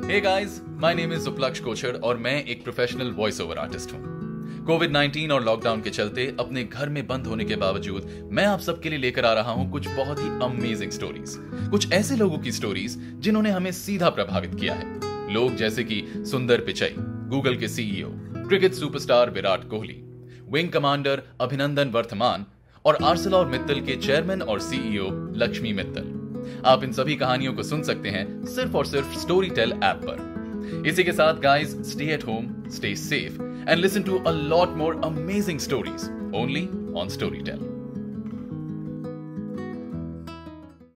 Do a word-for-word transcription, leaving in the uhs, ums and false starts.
Hey guys, my name is Upalaksh Kochar और मैं एक प्रोफेशनल वॉइस ओवर आर्टिस्ट हूँ। कोविड नाइनटीन और लॉकडाउन के चलते अपने घर में बंद होने के बावजूद मैं आप सबके लिए लेकर आ रहा हूँ कुछ बहुत ही अमेजिंग स्टोरीज, कुछ ऐसे लोगों की स्टोरीज जिन्होंने हमें सीधा प्रभावित किया है। लोग जैसे कि सुंदर पिचई, गूगल के CEO, cricket superstar Virat Kohli, wing commander Abhinandan Varthaman और आर्सेलर मित्तल के चेयरमैन और सीईओ लक्ष्मी मित्तल। आप इन सभी कहानियों को सुन सकते हैं सिर्फ और सिर्फ स्टोरी टेल ऐप पर। इसी के साथ guys, stay at home, stay safe and listen to a lot more amazing stories only on story tell.